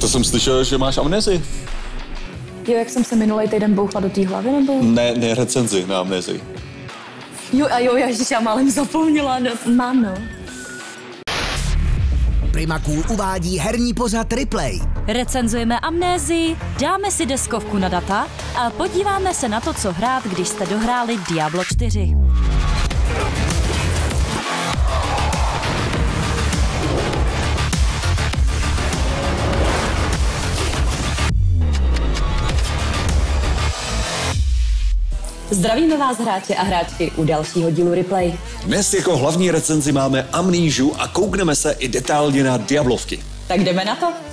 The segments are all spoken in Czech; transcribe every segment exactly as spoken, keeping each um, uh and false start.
To jsem slyšel, že máš amnézii. Jo, jak jsem se minulý týden bouchla do té hlavy, nebo? Ne, ne recenzi na amnézii. Jo, a jo, ježiš, já málem zapomněla, no, mám, no. Prima Cool uvádí herní pořad Replay. Recenzujeme amnézii, dáme si deskovku na data a podíváme se na to, co hrát, když jste dohráli Diablo čtyři. Zdravíme vás, hráče a hráčky, u dalšího dílu Replay. Dnes jako hlavní recenzi máme Amnéžu a koukneme se i detailně na Diablovky. Tak jdeme na to.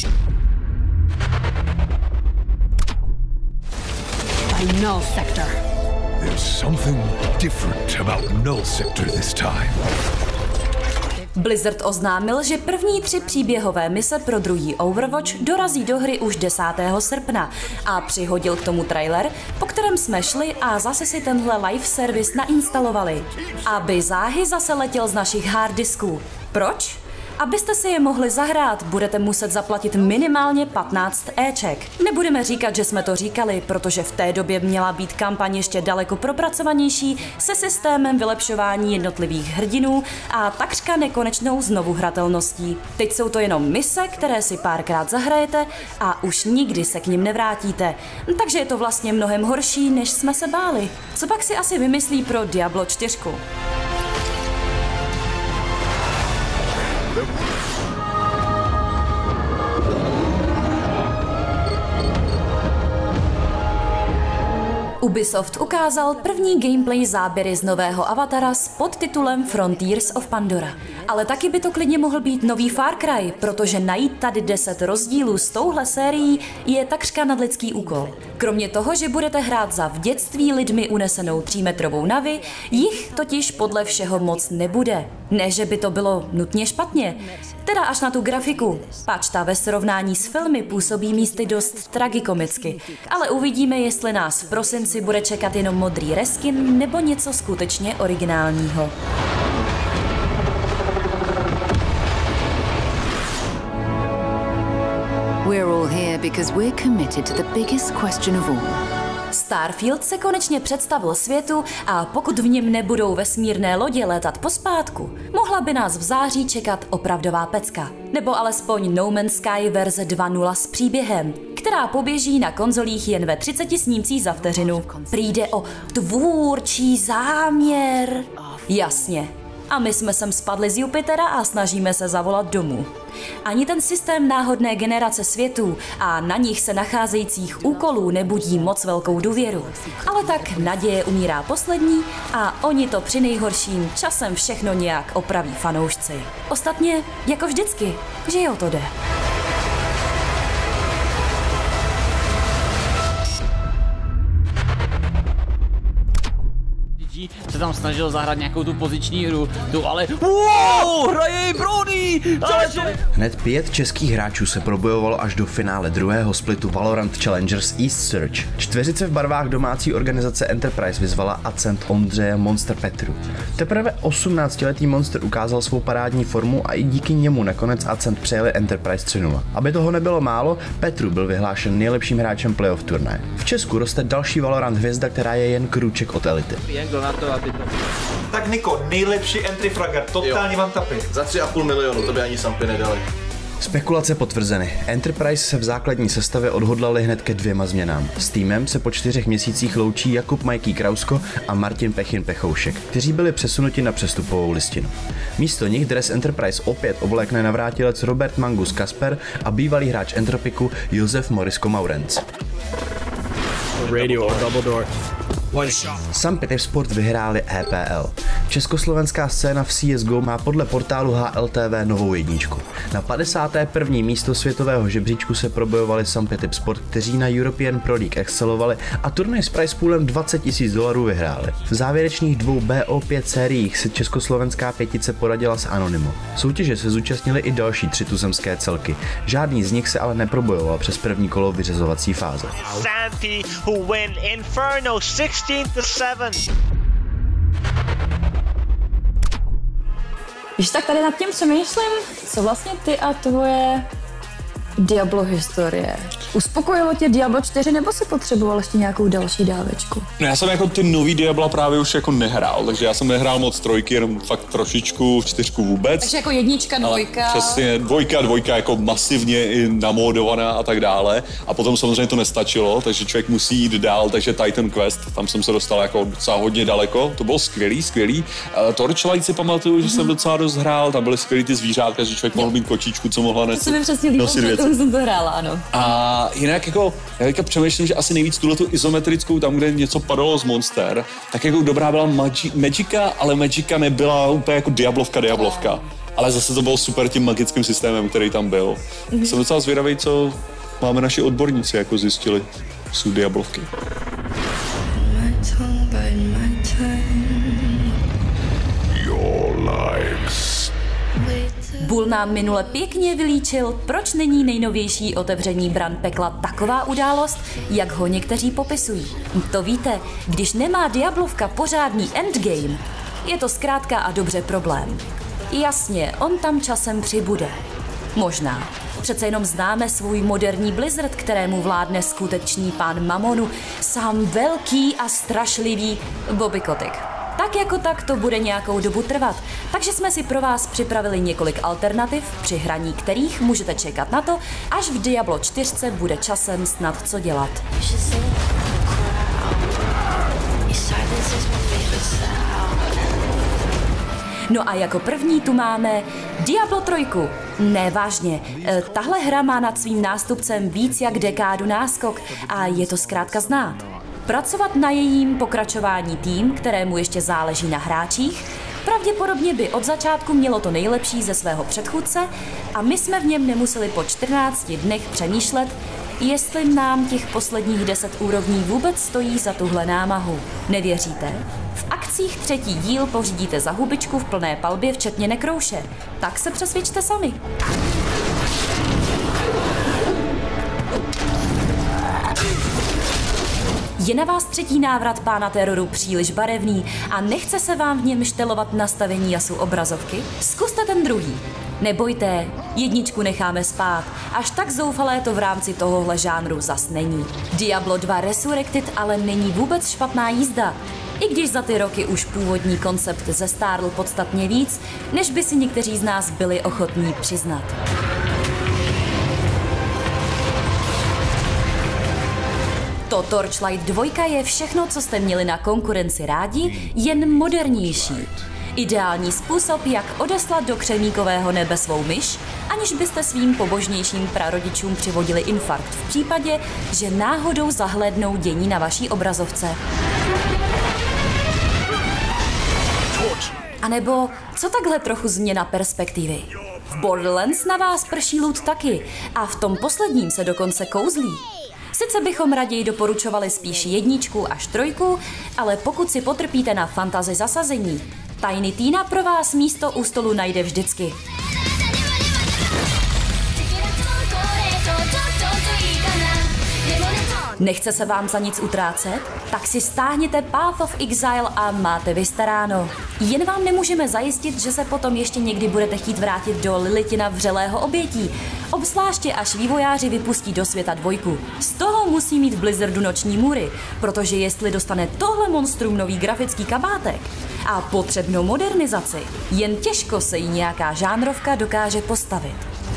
By Null Sector. There's something different about Null Sector this time. Blizzard oznámil, že první tři příběhové mise pro druhý Overwatch dorazí do hry už desátého srpna a přihodil k tomu trailer, po kterém jsme šli a zase si tenhle live service nainstalovali, aby záhy zase letěl z našich harddisků. Proč? Abyste si je mohli zahrát, budete muset zaplatit minimálně patnáct éček. Nebudeme říkat, že jsme to říkali, protože v té době měla být kampaň ještě daleko propracovanější se systémem vylepšování jednotlivých hrdinů a takřka nekonečnou znovuhratelností. Teď jsou to jenom mise, které si párkrát zahrajete a už nikdy se k nim nevrátíte. Takže je to vlastně mnohem horší, než jsme se báli. Co pak si asi vymyslí pro Diablo čtyři? Ubisoft ukázal první gameplay záběry z nového avatara s podtitulem Frontiers of Pandora. Ale taky by to klidně mohl být nový Far Cry, protože najít tady deset rozdílů s touhle sérií je takřka nadlidský úkol. Kromě toho, že budete hrát za v dětství lidmi unesenou třímetrovou Navi, jich totiž podle všeho moc nebude. Ne, že by to bylo nutně špatně. Teda až na tu grafiku. Pač ta ve srovnání s filmy působí místy dost tragikomicky. Ale uvidíme, jestli nás v prosinci bude čekat jenom modrý reskin nebo něco skutečně originálního. We're all here because we're committed to the biggest question of all. Starfield se konečně představil světu a pokud v něm nebudou vesmírné lodě létat pospátku, mohla by nás v září čekat opravdová pecka. Nebo alespoň No Man's Sky verze dva tečka nula s příběhem, která poběží na konzolích jen ve třiceti snímcích za vteřinu. Přijde o tvůrčí záměr. Jasně. A my jsme sem spadli z Jupitera a snažíme se zavolat domů. Ani ten systém náhodné generace světů a na nich se nacházejících úkolů nebudí moc velkou důvěru. Ale tak naděje umírá poslední a oni to při nejhorším časem všechno nějak opraví fanoušci. Ostatně, jako vždycky, že jo, to jde. Se tam snažil zahrát nějakou tu poziční hru, tu ale wow, hraje Brody! Hned pět českých hráčů se probojovalo až do finále druhého splitu Valorant Challengers East Search. Čtveřice v barvách domácí organizace Enterprise vyzvala Accent Ondřeje Monster Petru. Teprve osmnáctiletý Monster ukázal svou parádní formu a i díky němu nakonec Accent přejeli Enterprise tři nula. Aby toho nebylo málo, Petru byl vyhlášen nejlepším hráčem playoff turnaje. V Česku roste další Valorant hvězda, která je jen krůček od elity. To, aby to... Tak Niko, nejlepší entry fragger, totálně vám tapy. Za tři a půl milionu, to by ani sampy nedali. Spekulace potvrzeny. Enterprise se v základní sestavě odhodlali hned ke dvěma změnám. S týmem se po čtyřech měsících loučí Jakub Majký Krausko a Martin Pechin Pechoušek, kteří byli přesunuti na přestupovou listinu. Místo nich dres Enterprise opět oblékne navrátilec Robert Mangus Kasper a bývalý hráč Entropiku Josef Morisko Maurenc. Radio or double door. Sam Sport vyhráli E P L. Československá scéna v C S G O má podle portálu H L T V novou jedničku. Na padesátém prvním místo světového žebříčku se probojovali Sam Sport, kteří na European Pro League excelovali a turnaj s prize poolem dvacet tisíc dolarů vyhráli. V závěrečných dvou B O pět sériích se československá pětice poradila s Anonymo. Soutěže se zúčastnili i další tři tuzemské celky. Žádný z nich se ale neprobojoval přes první kolo vyřazovací fáze. Santi, who win Inferno sixteen to seven. Víš, tak tady nad tím přemýšlím, co vlastně ty a tvoje Diablo historie. Uspokojilo tě Diablo čtyři, nebo si potřeboval ještě nějakou další dávečku? No já jsem jako ty nový Diabla právě už jako nehrál, takže já jsem nehrál moc trojky, jenom fakt trošičku, čtyřku vůbec. Takže jako jednička, dvojka. Ale přesně, dvojka, dvojka jako masivně i namódovaná a tak dále. A potom samozřejmě to nestačilo, takže člověk musí jít dál, takže Titan Quest, tam jsem se dostal jako docela hodně daleko. To bylo skvělý, skvělý. Uh, Torchlight si pamatuju, že jsem docela dost hrál, tam byly skvělý ty zvířátka, že člověk mohl mít kočičku, co mohla nes- to se mi přesně líbilo, že jsem to hrála, ano. A jinak jako, já teďka přemýšlím, že asi nejvíc tuhletu izometrickou, tam, kde něco padalo z monster, tak jako dobrá byla Magi- Magica, ale Magica nebyla úplně jako Diablovka, Diablovka. Ale zase to bylo super tím magickým systémem, který tam byl. Mm-hmm. Jsem docela zvědavý, co máme naši odborníci jako zjistili z Diablovky. Your lives. Bull nám minule pěkně vylíčil, proč není nejnovější otevření bran pekla taková událost, jak ho někteří popisují. To víte, když nemá Diablovka pořádný endgame, je to zkrátka a dobře problém. Jasně, on tam časem přibude. Možná. Přece jenom známe svůj moderní Blizzard, kterému vládne skutečný pán Mamonu, sám velký a strašlivý Bobby Kotick. Tak jako tak to bude nějakou dobu trvat, takže jsme si pro vás připravili několik alternativ, při hraní kterých můžete čekat na to, až v Diablo čtyři bude časem snad co dělat. No a jako první tu máme Diablo tři. Ne, vážně, e, tahle hra má nad svým nástupcem víc jak dekádu náskok a je to zkrátka znát. Pracovat na jejím pokračování tým, kterému ještě záleží na hráčích, pravděpodobně by od začátku mělo to nejlepší ze svého předchůdce a my jsme v něm nemuseli po čtrnácti dnech přemýšlet, jestli nám těch posledních deset úrovní vůbec stojí za tuhle námahu. Nevěříte? V akcích třetí díl pořídíte za hubičku v plné palbě včetně nekrouše. Tak se přesvědčte sami. Je na vás třetí návrat pána teroru příliš barevný a nechce se vám v něm štelovat nastavení jasu obrazovky? Zkuste ten druhý. Nebojte, jedničku necháme spát, až tak zoufalé to v rámci tohohle žánru zas není. Diablo dva Resurrected ale není vůbec špatná jízda, i když za ty roky už původní koncept zestárl podstatně víc, než by si někteří z nás byli ochotní přiznat. To Torchlight dva je všechno, co jste měli na konkurenci rádi, jen modernější. Ideální způsob, jak odeslat do křemíkového nebe svou myš, aniž byste svým pobožnějším prarodičům přivodili infarkt v případě, že náhodou zahlédnou dění na vaší obrazovce. A nebo co takhle trochu změna perspektivy? V Borderlands na vás prší loot taky a v tom posledním se dokonce kouzlí. Sice bychom raději doporučovali spíš jedničku až trojku, ale pokud si potrpíte na fantasy zasazení, Tiny Tina pro vás místo u stolu najde vždycky. Nechce se vám za nic utrácet? Tak si stáhněte Path of Exile a máte vystaráno. Jen vám nemůžeme zajistit, že se potom ještě někdy budete chtít vrátit do Lilithina vřelého obětí, obzvláště až vývojáři vypustí do světa dvojku. Z toho musí mít v Blizzardu noční můry, protože jestli dostane tohle monstrum nový grafický kabátek a potřebnou modernizaci, jen těžko se jí nějaká žánrovka dokáže postavit.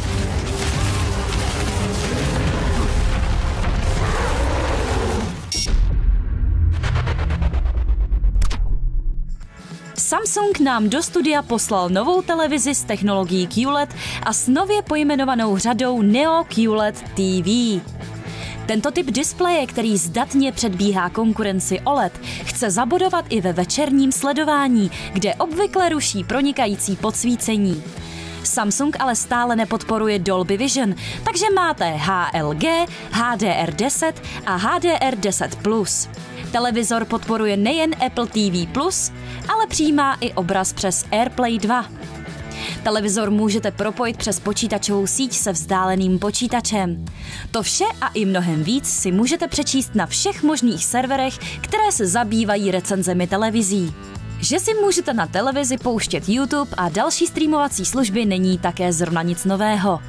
Samsung nám do studia poslal novou televizi s technologií Q L E D a s nově pojmenovanou řadou Neo Q L E D T V. Tento typ displeje, který zdatně předbíhá konkurenci O L E D, chce zabodovat i ve večerním sledování, kde obvykle ruší pronikající podsvícení. Samsung ale stále nepodporuje Dolby Vision, takže máte H L G, H D R deset a H D R deset plus. Televizor podporuje nejen Apple T V plus, ale přijímá i obraz přes AirPlay dva. Televizor můžete propojit přes počítačovou síť se vzdáleným počítačem. To vše a i mnohem víc si můžete přečíst na všech možných serverech, které se zabývají recenzemi televizí. Že si můžete na televizi pouštět YouTube a další streamovací služby není také zrovna nic nového.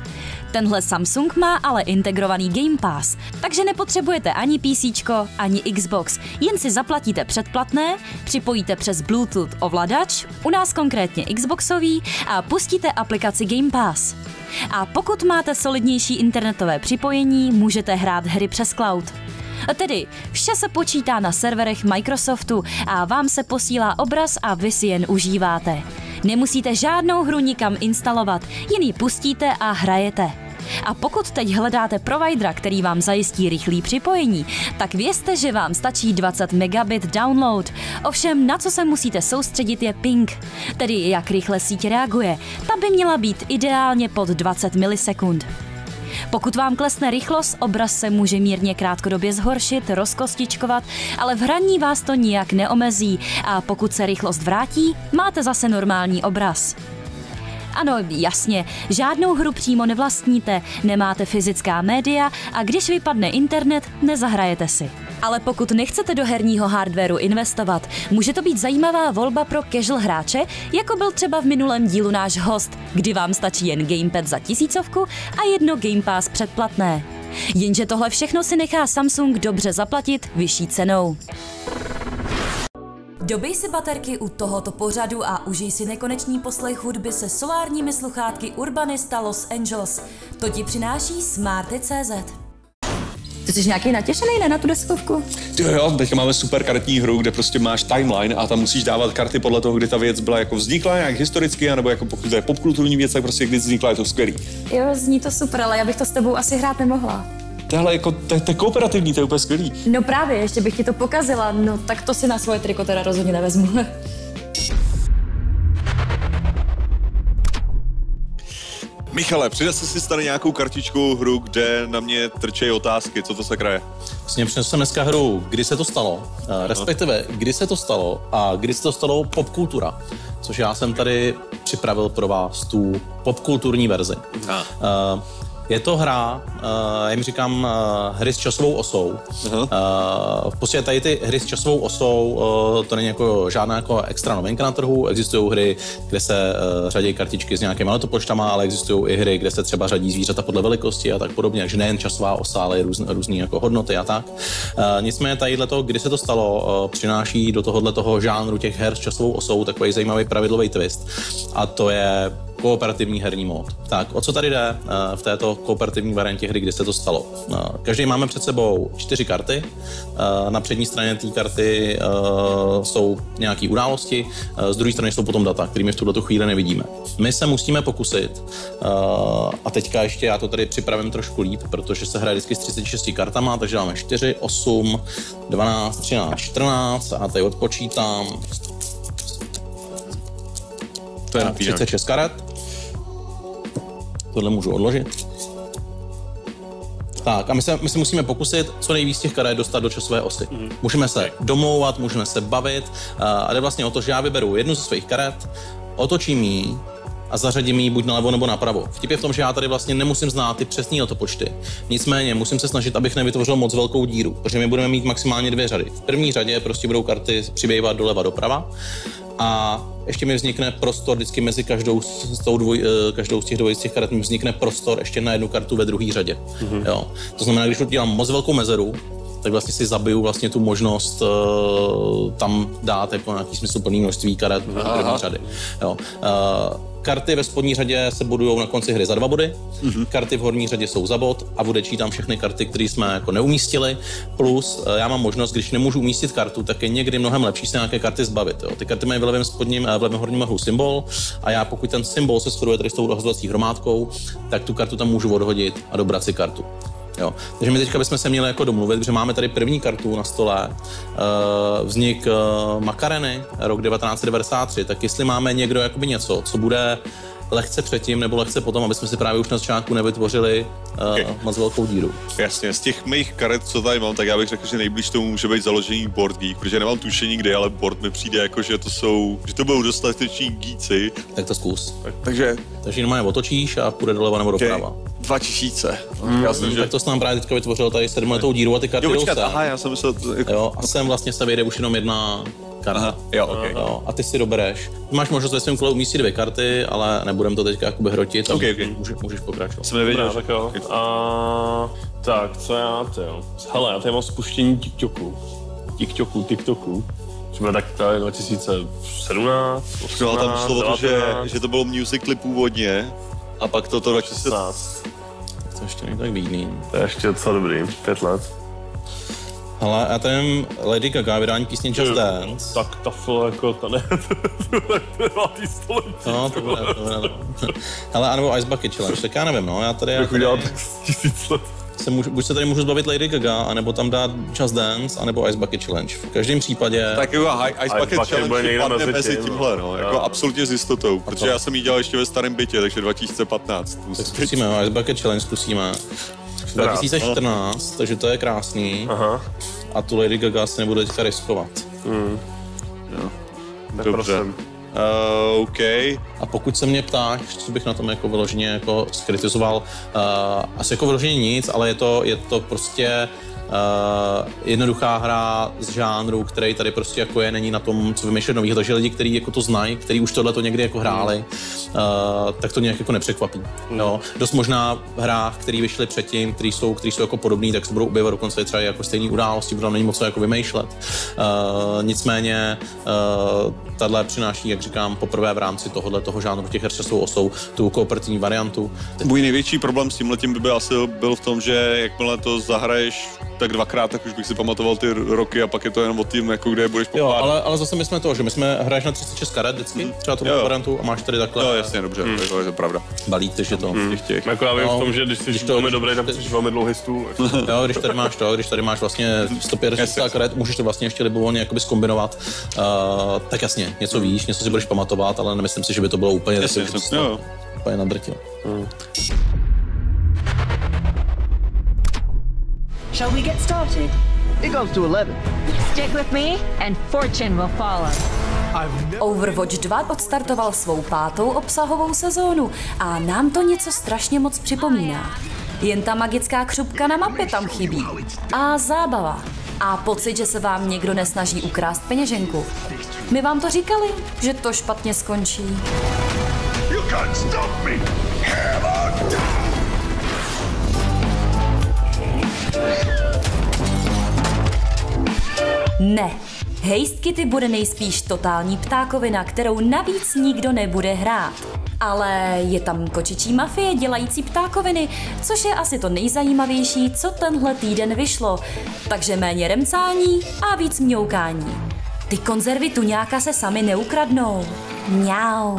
Tenhle Samsung má ale integrovaný Game Pass, takže nepotřebujete ani PCčko, ani Xbox, jen si zaplatíte předplatné, připojíte přes Bluetooth ovladač, u nás konkrétně Xboxový, a pustíte aplikaci Game Pass. A pokud máte solidnější internetové připojení, můžete hrát hry přes cloud. Tedy vše se počítá na serverech Microsoftu a vám se posílá obraz a vy si jen užíváte. Nemusíte žádnou hru nikam instalovat, jen ji pustíte a hrajete. A pokud teď hledáte providera, který vám zajistí rychlý připojení, tak vězte, že vám stačí dvacet megabit download. Ovšem, na co se musíte soustředit, je ping, tedy jak rychle síť reaguje. Ta by měla být ideálně pod dvacet milisekund. Pokud vám klesne rychlost, obraz se může mírně krátkodobě zhoršit, rozkostičkovat, ale v hraní vás to nijak neomezí a pokud se rychlost vrátí, máte zase normální obraz. Ano, jasně, žádnou hru přímo nevlastníte, nemáte fyzická média a když vypadne internet, nezahrajete si. Ale pokud nechcete do herního hardwaru investovat, může to být zajímavá volba pro casual hráče, jako byl třeba v minulém dílu náš host, kdy vám stačí jen gamepad za tisícovku a jedno Game Pass předplatné. Jenže tohle všechno si nechá Samsung dobře zaplatit vyšší cenou. Dobej si baterky u tohoto pořadu a užij si nekonečný poslech hudby se solárními sluchátky Urbanista Los Angeles. To ti přináší smarty tečka cé zet. Ty jsi nějaký natěšený, ne, na tu deskovku? Jo, jo, teďka máme super karetní hru, kde prostě máš timeline a tam musíš dávat karty podle toho, kdy ta věc byla jako vznikla, nějak historicky, anebo jako pokud to je popkulturní věc, tak prostě kdy vznikla, je to skvělý. Jo, zní to super, ale já bych to s tebou asi hrát nemohla. Tohle jako, to je kooperativní, to je úplně skvělý. No právě, ještě bych ti to pokazila, no tak to si na svoje triko teda rozhodně nevezmu. Michale, přines si tady nějakou kartičku hru, kde na mě trčejí otázky, co to se kraje? Vlastně přinesl jsem dneska hru, kdy se to stalo, respektive kdy se to stalo a kdy se to stalo popkultura, což já jsem tady připravil pro vás tu popkulturní verzi. Uh, Je to hra, uh, já jim říkám uh, hry s časovou osou. Uh-huh. Uh, v podstatě tady ty hry s časovou osou, uh, to není jako žádná jako extra novinka na trhu. Existují hry, kde se uh, řadí kartičky s nějakými letopočtama, ale existují i hry, kde se třeba řadí zvířata podle velikosti a tak podobně, takže nejen časová osa, ale i různé, různé jako hodnoty a tak. Uh, nicméně tadyhle to, kdy se to stalo, uh, přináší do tohohle toho žánru těch her s časovou osou takový zajímavý pravidlový twist. A to je kooperativní herní mód. Tak, o co tady jde uh, v této kooperativní variantě hry, kdy se to stalo? Uh, každý máme před sebou čtyři karty. Uh, na přední straně té karty uh, jsou nějaké události, uh, z druhé strany jsou potom data, kterými v tuto chvíli nevidíme. My se musíme pokusit, uh, a teďka ještě já to tady připravím trošku líp, protože se hraje vždycky s třiceti šesti kartama, takže máme čtyři, osm, dvanáct, třináct, čtrnáct a tady odpočítám. To je třicet šest karet. Tohle můžu odložit. Tak a my se, my se musíme pokusit co nejvíc těch karet dostat do časové osy. Mm. Můžeme se domlouvat, můžeme se bavit a jde vlastně o to, že já vyberu jednu ze svých karet, otočím ji a zařadím ji buď nalevo nebo napravo. Vtip je v tom, že já tady vlastně nemusím znát ty přesné letopočty. Nicméně musím se snažit, abych nevytvořil moc velkou díru, protože my budeme mít maximálně dvě řady. V první řadě prostě budou karty přibývat doleva doprava. A ještě mi vznikne prostor vždycky mezi každou z, tou dvoj, každou z těch dvojistých karet mi vznikne prostor ještě na jednu kartu ve druhé řadě. Mm-hmm. Jo. To znamená, když udělám moc velkou mezeru, tak vlastně si zabiju vlastně tu možnost uh, tam dát jako nějaký smysluplný množství karet v první řady. Jo. Uh, karty ve spodní řadě se budujou na konci hry za dva body, mm-hmm. karty v horní řadě jsou za bod a odečítám všechny karty, které jsme jako neumístili, plus uh, já mám možnost, když nemůžu umístit kartu, tak je někdy mnohem lepší se nějaké karty zbavit. Jo. Ty karty mají v levém spodním, v levém horním rohu symbol a já pokud ten symbol se shoduje tady s tou rozhodovací hromádkou, tak tu kartu tam můžu odhodit a dobrat si kartu. Jo. Takže my teďka bychom se měli jako domluvit, že máme tady první kartu na stole, uh, vznik uh, Makareny, rok devatenáct set devadesát tři, tak jestli máme někdo jakoby něco, co bude lehce předtím nebo lehce potom, aby jsme si právě už na začátku nevytvořili uh, okay. moc velkou díru. Jasně, z těch mých karet, co tady mám, tak já bych řekl, že nejblíž tomu může být založení Board Geek, protože nemám tušení kdy, ale board mi přijde jako, že to jsou, že to budou dostateční geeky. Tak to zkus. Tak, takže... Takže normálně otočíš a půjde doleva nebo okay. doprava. dva tisíce. Mm, já jsem, že... Tak to jsem nám právě teďka vytvořil tady sedmletou díru a ty karty jo, jdou počkat, sem. aha, já jsem myslel... To... Jo, a sem vlastně se vyjde už jenom jedna karta. Jo, okay. Jo, a ty si dobereš. Máš možnost ve svém kole umístit dvě karty, ale nebudem to teďka jakoby hrotit. Okay, okay. Můžeš, můžeš pokračovat. Jsem nevěděl. Dobrá, tak jo. A, tak, co já ty jo? Hele, já tady mám spuštění TikToku. TikToku, TikToku. Třeba tak tady dva tisíce sedmnáct, osmnáct, No, tam šlo to, že, devatenáct. že to bylo music clip původně a pak toto dva tisíce šestnáct. To ještě není tak bídný. To je ještě docela dobrý, pět let. Hele, já tady mám Lady Gaga vydání písně Just Dance. Tak ta film jako, ta ne, to je devátý století. No, to bude, to bude, no. Hele, anebo Ice Bucket Challenge, tak já nevím, no, já tady... Jak udělal tak tisíc let. Se můžu, buď se tady můžu zbavit Lady Gaga, anebo tam dát Just Dance, anebo Ice Bucket Challenge. V každém případě... Tak jako Ice Bucket Challenge padne mezi tímhle, no, jako jo. absolutně s jistotou, protože já jsem ji dělal ještě ve starém bytě, takže dva tisíce patnáct. Tak zkusíme, no, Ice Bucket Challenge zkusíme. dva tisíce čtrnáct, takže to je krásný. Aha. A tu Lady Gaga si nebudu teďka riskovat. Mm. Jo. Dobře. Uh, OK. A pokud se mě ptáš, co bych na tom jako vyloženě jako skritizoval, uh, asi jako vyloženě nic, ale je to, je to prostě uh, jednoduchá hra z žánru, který tady prostě jako je, není na tom, co vymýšlet novýho, takže lidi, kteří jako to znají, kteří už tohle to někdy jako hráli, uh, tak to nějak jako nepřekvapí. Mm. No, dost možná v hrách, které vyšly předtím, které jsou, které jsou jako podobné, tak se budou objevovat dokonce třeba jako stejné události, budou není moc jako vymýšlet. Uh, nicméně uh, tahle přináší, jak říkám, poprvé v rámci tohohle toho žánru těch her s časovou osou tu kooperativní variantu. Můj největší problém s tímhletím by byl asi byl v tom, že jakmile to zahraješ tak dvakrát, tak už bych si pamatoval ty roky a pak je to jenom o tím, jako kde budeš pokládat. Jo, ale, ale zase my jsme to, že my jsme hraješ na třicet šest karet vždycky, mm. třeba tu variantu a máš tady takhle. Jo, jasně, dobře, mm. to je to pravda. Balík, takže to. Mm. Těch. Jako já vím no, v tom, že když jsi když to, velmi dobrý, tak jsi velmi dlouhý stůl. Jo, když tady máš to, když tady máš vlastně sto padesát karet, můžeš to vlastně ještě libovolně jakoby zkombinovat, uh, tak jasně, něco víš, něco si budeš pamatovat, ale nemyslím si, že by to bylo úplně jasně, tak, jasně, jo. úplně nadrtil. Mm. Shall we get started? It goes to eleven. Stick with me and fortune will follow. Overwatch dva odstartoval svou pátou obsahovou sezónu a nám to něco strašně moc připomíná. Jen ta magická křupka na mapě tam chybí. A zábava. A pocit, že se vám někdo nesnaží ukrást peněženku. My vám to říkali, že to špatně skončí. You can't stop me. Ne. Haste Kitty bude nejspíš totální ptákovina, kterou navíc nikdo nebude hrát. Ale je tam kočičí mafie dělající ptákoviny, což je asi to nejzajímavější, co tenhle týden vyšlo. Takže méně remcání a víc mňoukání. Ty konzervy tuňáka se sami neukradnou. Mňau.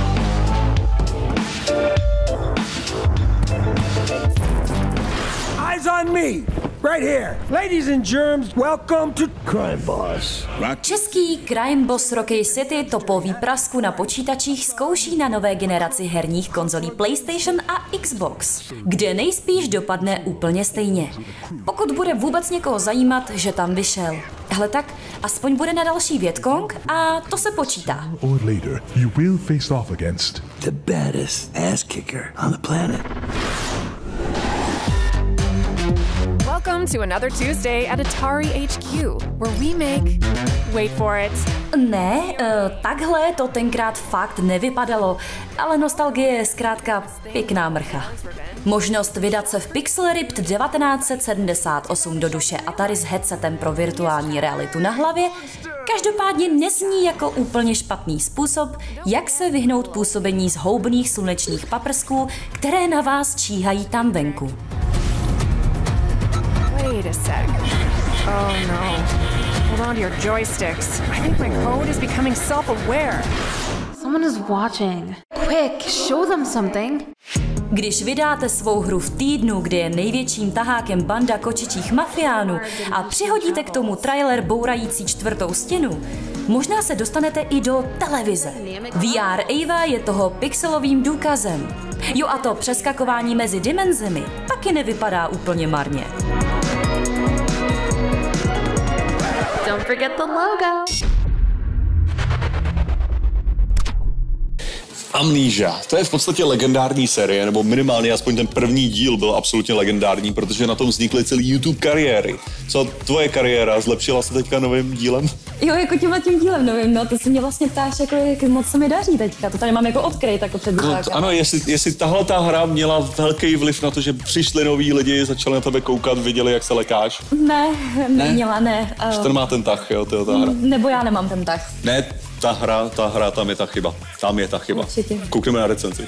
Eyes on me! Right here. Ladies and germs, welcome to Crime Boss. Český Crime Boss Rocky City topový prasku na počítačích zkouší na nové generaci herních konzolí PlayStation a Xbox, kde nejspíš dopadne úplně stejně. Pokud bude vůbec někoho zajímat, že tam vyšel. Hele tak, aspoň bude na další Vietcong a to se počítá. Or later, you will face off against the baddest ass kicker on the planet. Welcome to another Tuesday at Atari H Q, where we make... Wait for it. Ne, uh, takhle to tenkrát fakt nevypadalo, ale nostalgie je zkrátka pěkná mrcha. Možnost vydat se v Pixel Ripped devatenáct set sedmdesát osm do duše Atari s headsetem pro virtuální realitu na hlavě každopádně nezní jako úplně špatný způsob, jak se vyhnout působení zhoubných slunečních paprsků, které na vás číhají tam venku. Wait a sec. Oh no. Hold on to your joysticks. I think my code is becoming self-aware. Someone is watching. Quick, show them something. Když vydáte svou hru v týdnu, kdy je největším tahákem banda kočičích mafiánů a přihodíte k tomu trailer bourající čtvrtou stěnu, možná se dostanete i do televize. V R Ava je toho pixelovým důkazem. Jo, a to přeskakování mezi dimenzemi taky nevypadá úplně marně. Don't forget the logo. Amnesia, to je v podstatě legendární série, nebo minimálně aspoň ten první díl byl absolutně legendární, protože na tom vznikly celý YouTube kariéry. Co tvoje kariéra, zlepšila se teďka novým dílem? Jo, jako tímhle tím dílem novým, no, to se mě vlastně ptáš, jako jak moc se mi daří teďka, to tady mám jako odkryt, jako před No, ano, jestli, jestli tahle ta hra měla velký vliv na to, že přišli noví lidi, začali na tebe koukat, viděli, jak se lekáš? Ne, neměla, ne. Že ten má ten tah, jo, to ta hra. Nebo já nemám ten tah. Ne, ta hra, ta hra, tam je ta chyba. Tam je ta chyba. Určitě. Koukneme na recenzi.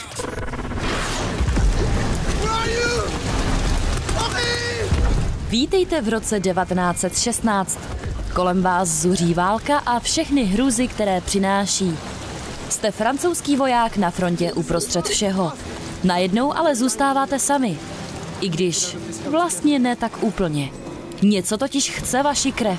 Vítejte v roce devatenáct set šestnáct. Kolem vás zuří válka a všechny hrůzy, které přináší. Jste francouzský voják na frontě uprostřed všeho. Najednou ale zůstáváte sami. I když vlastně ne tak úplně. Něco totiž chce vaši krev.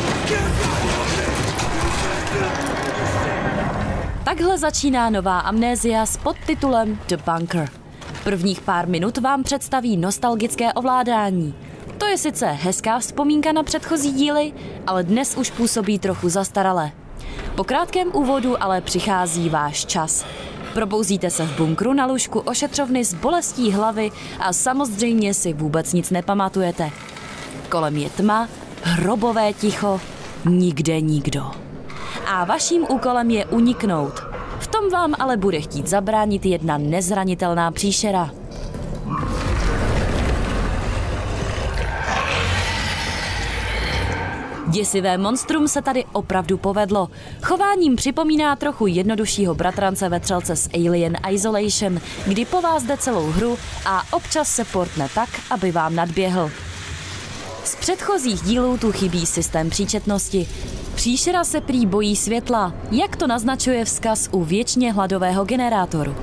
Takhle začíná nová Amnésia s podtitulem The Bunker. Prvních pár minut vám představí nostalgické ovládání. To je sice hezká vzpomínka na předchozí díly, ale dnes už působí trochu zastarale. Po krátkém úvodu ale přichází váš čas. Probouzíte se v bunkru na lůžku ošetřovny s bolestí hlavy a samozřejmě si vůbec nic nepamatujete. Kolem je tma, hrobové ticho, nikde nikdo. A vaším úkolem je uniknout. V tom vám ale bude chtít zabránit jedna nezranitelná příšera. Děsivé monstrum se tady opravdu povedlo. Chováním připomíná trochu jednoduššího bratrance vetřelce z Alien Isolation, kdy po vás jde celou hru a občas se portne tak, aby vám nadběhl. Z předchozích dílů tu chybí systém příčetnosti. Příšera se prý bojí světla, jak to naznačuje vzkaz u věčně hladového generátoru.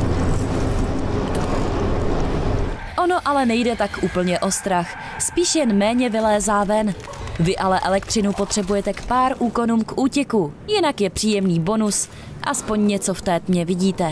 Ono ale nejde tak úplně o strach, spíš jen méně vylézá ven. Vy ale elektřinu potřebujete k pár úkonům k útěku, jinak je příjemný bonus, aspoň něco v té tmě vidíte.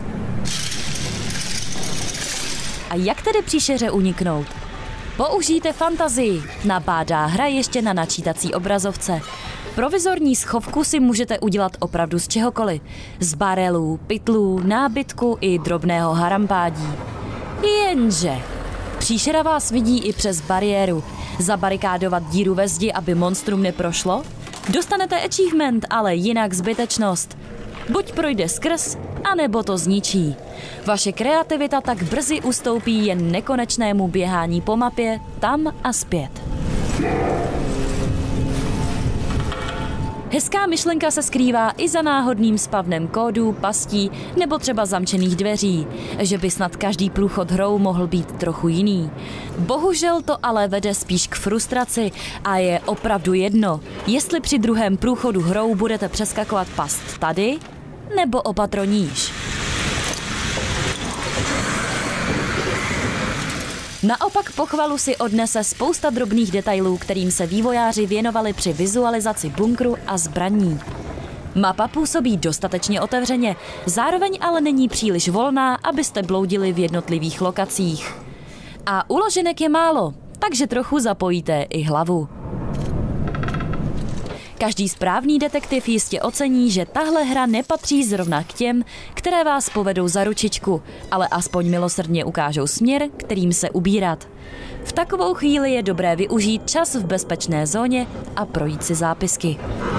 A jak tedy příšeře uniknout? Použijte fantazii, nabádá hra ještě na načítací obrazovce. Provizorní schovku si můžete udělat opravdu z čehokoliv. Z barelů, pytlů, nábytku i drobného harampádí. Jenže příšera vás vidí i přes bariéru. Zabarikádovat díru ve zdi, aby monstrum neprošlo? Dostanete achievement, ale jinak zbytečnost. Buď projde skrz, anebo to zničí. Vaše kreativita tak brzy ustoupí jen nekonečnému běhání po mapě, tam a zpět. Hezká myšlenka se skrývá i za náhodným spavnem kódů, pastí nebo třeba zamčených dveří, že by snad každý průchod hrou mohl být trochu jiný. Bohužel to ale vede spíš k frustraci a je opravdu jedno, jestli při druhém průchodu hrou budete přeskakovat past tady nebo o patro níž. Naopak pochvalu si odnese spousta drobných detailů, kterým se vývojáři věnovali při vizualizaci bunkru a zbraní. Mapa působí dostatečně otevřeně, zároveň ale není příliš volná, abyste bloudili v jednotlivých lokacích. A uloženek je málo, takže trochu zapojíte i hlavu. Každý správný detektiv jistě ocení, že tahle hra nepatří zrovna k těm, které vás povedou za ručičku, ale aspoň milosrdně ukážou směr, kterým se ubírat. V takovou chvíli je dobré využít čas v bezpečné zóně a projít si zápisky.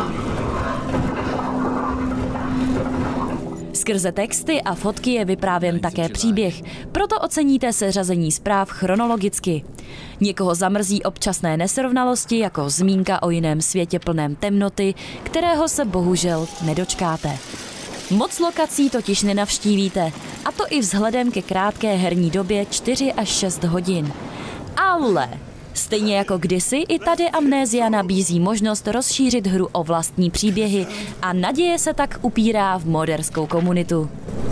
Skrze texty a fotky je vyprávěn také příběh, proto oceníte seřazení zpráv chronologicky. Někoho zamrzí občasné nesrovnalosti, jako zmínka o jiném světě plném temnoty, kterého se bohužel nedočkáte. Moc lokací totiž nenavštívíte, a to i vzhledem ke krátké herní době čtyři až šest hodin. Ale stejně jako kdysi, i tady Amnésia nabízí možnost rozšířit hru o vlastní příběhy a naděje se tak upírá v moderskou komunitu.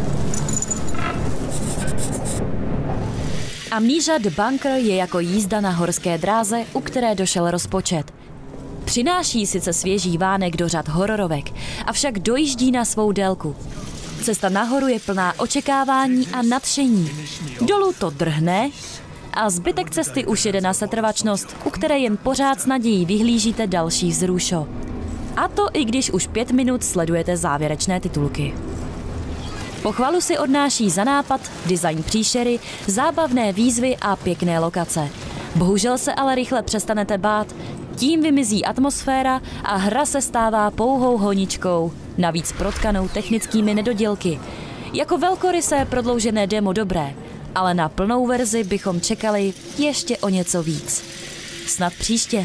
Amnesia The Bunker je jako jízda na horské dráze, u které došel rozpočet. Přináší sice svěží vánek do řad hororovek, avšak dojíždí na svou délku. Cesta nahoru je plná očekávání a nadšení. Dolů to drhne a zbytek cesty už jede na setrvačnost, u které jen pořád s nadějí vyhlížíte další vzrušo. A to i když už pět minut sledujete závěrečné titulky. Pochvalu si odnáší za nápad, design příšery, zábavné výzvy a pěkné lokace. Bohužel se ale rychle přestanete bát, tím vymizí atmosféra a hra se stává pouhou honičkou, navíc protkanou technickými nedodělky. Jako velkorysé prodloužené demo dobré, ale na plnou verzi bychom čekali ještě o něco víc. Snad příště.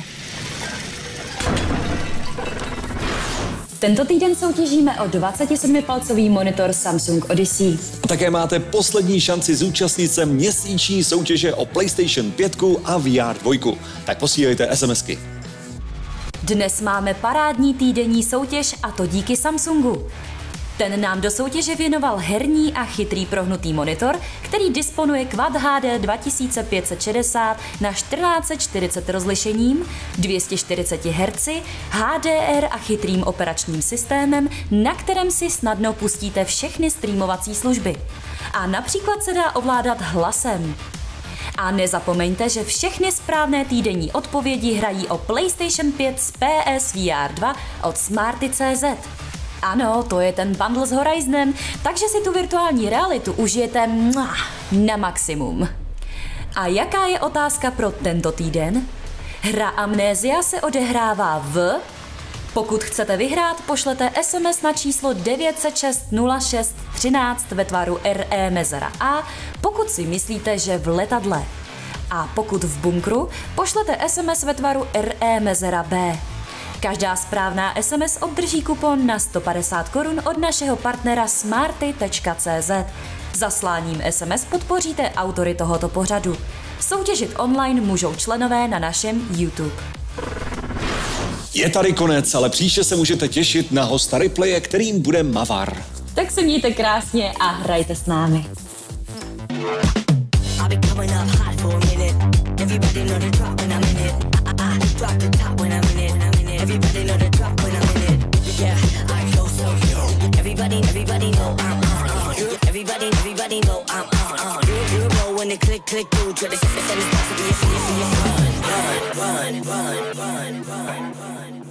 Tento týden soutěžíme o dvacetisedmipalcový monitor Samsung Odyssey. A také máte poslední šanci zúčastnit se měsíční soutěže o PlayStation pět a V R dva. Tak posílejte SMSky. Dnes máme parádní týdenní soutěž a to díky Samsungu. Ten nám do soutěže věnoval herní a chytrý prohnutý monitor, který disponuje Quad H D dva tisíce pět set šedesát na čtrnáct set čtyřicet rozlišením, dvě stě čtyřicet hertzů, H D R a chytrým operačním systémem, na kterém si snadno pustíte všechny streamovací služby. A například se dá ovládat hlasem. A nezapomeňte, že všechny správné týdenní odpovědi hrají o PlayStation pět z P S V R dva od Smarty tečka cé zet. Ano, to je ten bundle s Horizonem, takže si tu virtuální realitu užijete na maximum. A jaká je otázka pro tento týden? Hra Amnézia se odehrává v... Pokud chcete vyhrát, pošlete S M S na číslo devět set šest nula šest třináct ve tvaru R E mezera A, pokud si myslíte, že v letadle. A pokud v bunkru, pošlete S M S ve tvaru R E mezera B. Každá správná S M S obdrží kupon na sto padesát korun od našeho partnera Smarty tečka cé zet. Zasláním S M S podpoříte autory tohoto pořadu. Soutěžit online můžou členové na našem YouTube. Je tady konec, ale příště se můžete těšit na hosta Riplaye, kterým bude Mavar. Tak se mějte krásně a hrajte s námi. Everybody know the drop when I'm in it. Yeah, I go so yo. Everybody, everybody know I'm on. Everybody, everybody know I'm on. You, you know when the click, click, do. Try to set it, set it, to be a, see it, see it. Run, run, run, run, run, run, run.